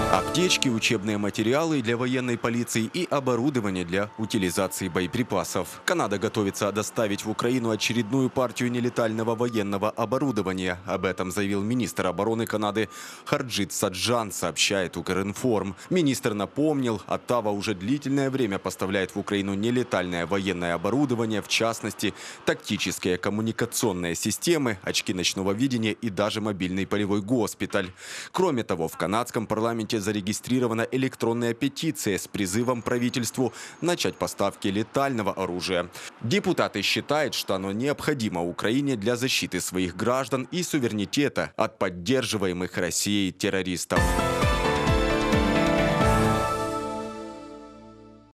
Аптечки, учебные материалы для военной полиции и оборудование для утилизации боеприпасов. Канада готовится доставить в Украину очередную партию нелетального военного оборудования. Об этом заявил министр обороны Канады Харджит Саджан, сообщает Укринформ. Министр напомнил, Оттава уже длительное время поставляет в Украину нелетальное военное оборудование, в частности, тактические коммуникационные системы, очки ночного видения и даже мобильный полевой госпиталь. Кроме того, в канадском парламенте зарегистрирована электронная петиция с призывом правительству начать поставки летального оружия. Депутаты считают, что оно необходимо Украине для защиты своих граждан и суверенитета от поддерживаемых Россией террористов.